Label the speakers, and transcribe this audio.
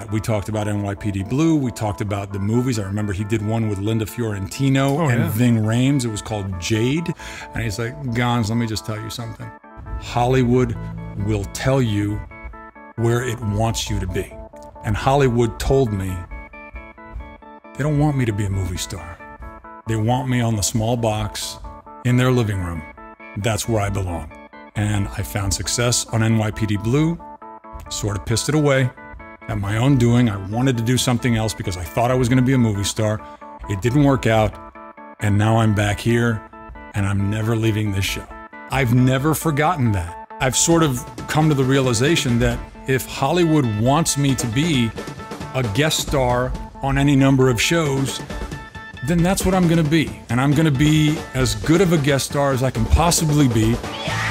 Speaker 1: We talked about NYPD Blue. We talked about the movies. I remember he did one with Linda Fiorentino and Ving Rhames. It was called Jade. And he's like, Gonz, let me just tell you something. Hollywood will tell you where it wants you to be. And Hollywood told me they don't want me to be a movie star. They want me on the small box in their living room. That's where I belong. And I found success on NYPD Blue, sort of pissed it away at my own doing. I wanted to do something else because I thought I was going to be a movie star. It didn't work out. And now I'm back here and I'm never leaving this show. I've never forgotten that. I've sort of come to the realization that if Hollywood wants me to be a guest star on any number of shows, then that's what I'm going to be. And I'm going to be as good of a guest star as I can possibly be.